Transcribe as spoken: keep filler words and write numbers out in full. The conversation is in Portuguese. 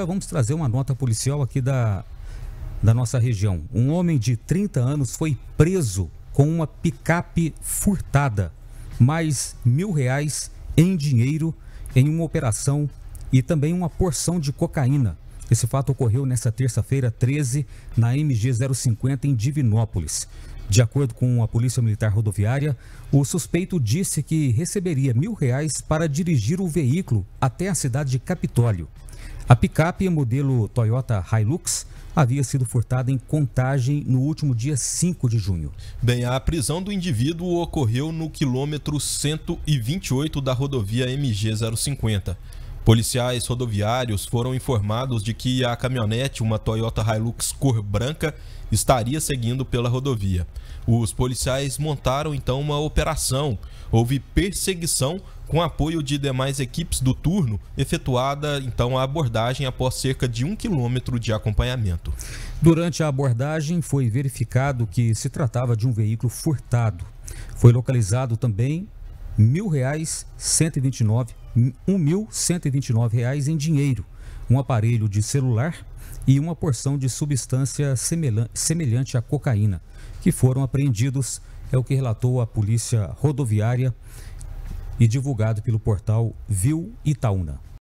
Vamos trazer uma nota policial aqui da, da nossa região. Um homem de trinta anos foi preso com uma picape furtada, mais mil reais em dinheiro em uma operação e também uma porção de cocaína. Esse fato ocorreu nesta terça-feira, treze, na M G zero cinquenta em Divinópolis. De acordo com a Polícia Militar Rodoviária, o suspeito disse que receberia mil reais para dirigir o veículo até a cidade de Capitólio. A picape, modelo Toyota Hilux, havia sido furtada em Contagem no último dia cinco de junho. Bem, a prisão do indivíduo ocorreu no quilômetro cento e vinte e oito da rodovia M G zero cinquenta. Policiais rodoviários foram informados de que a caminhonete, uma Toyota Hilux cor branca, estaria seguindo pela rodovia. Os policiais montaram então uma operação. Houve perseguição com apoio de demais equipes do turno, efetuada então a abordagem após cerca de um quilômetro de acompanhamento. Durante a abordagem foi verificado que se tratava de um veículo furtado. Foi localizado também mil reais, cento e vinte e nove, um mil cento e vinte e nove reais em dinheiro, um aparelho de celular e uma porção de substância semelhante à cocaína, que foram apreendidos, é o que relatou a Polícia Rodoviária e divulgado pelo portal Viu Itaúna.